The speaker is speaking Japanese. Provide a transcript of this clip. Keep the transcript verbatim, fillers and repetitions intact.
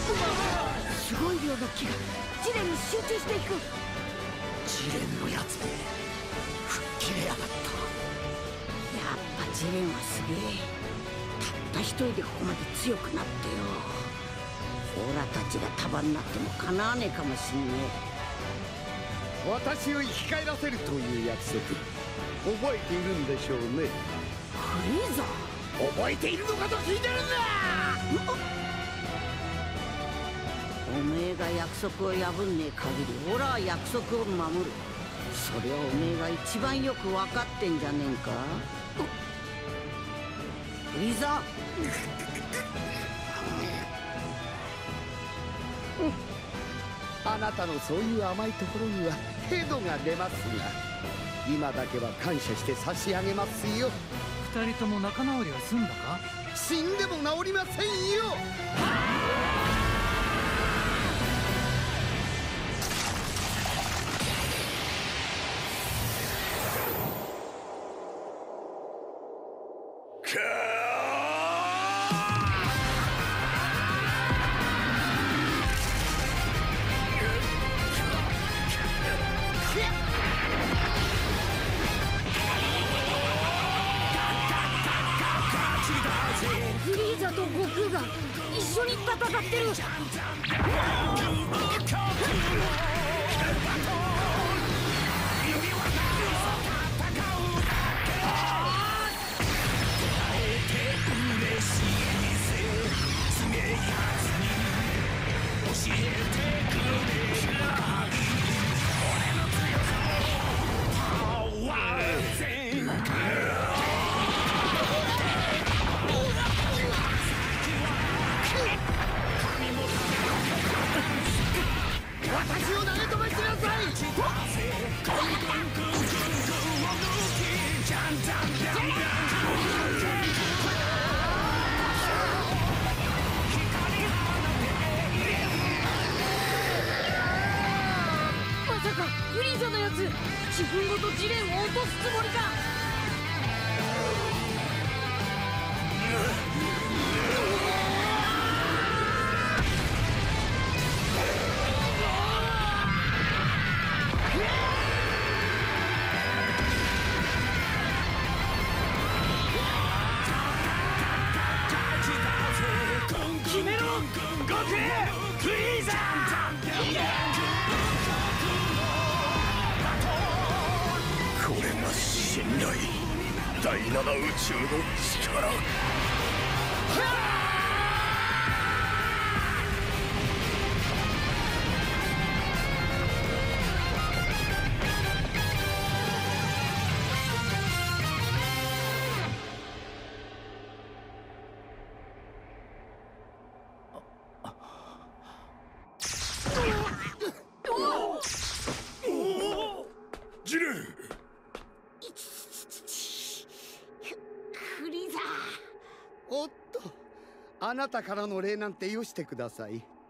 すごい量の気がジレンに集中していく。 ジレンのやつめ吹っ切れやがった。 やっぱジレンはすげえ。たった一人でここまで強くなってよ。オラたちが束になってもかなわねえかもしんねえ。私を生き返らせるという約束覚えているんでしょうね。 フリーザー覚えているのかと聞いてるんだ。 おめえが約束を破んねえ限りオラは約束を守る。それはおめえが一番よく分かってんじゃねえんか。フリーザーあなたのそういう甘いところにはヘドが出ますが、今だけは感謝して差し上げますよ。 二人とも仲直りは済んだか。 死んでも治りませんよ。 フリーザと悟空が一緒に戦ってる。 私を投げ飛ばしなさい。 まさかフリーザのやつ自分ごとジレンを落とすつもりか。 決めろ悟空フリーザー。 これが信頼、第七宇宙の力。ジレン。 フリーザー。 おっと、あなたからの礼なんてよしてください。